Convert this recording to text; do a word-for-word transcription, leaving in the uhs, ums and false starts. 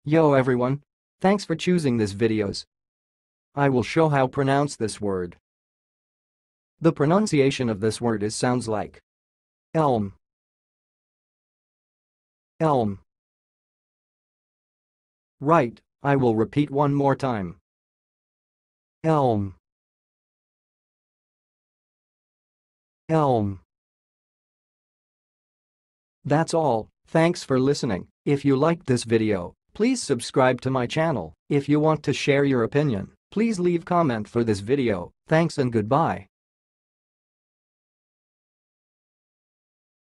Yo everyone! Thanks for choosing this videos. I will show how pronounce this word. The pronunciation of this word is sounds like elm, elm. Right, I will repeat one more time. Elm, elm. That's all, thanks for listening. If you liked this video, please subscribe to my channel. If you want to share your opinion, please leave comment for this video. Thanks and goodbye.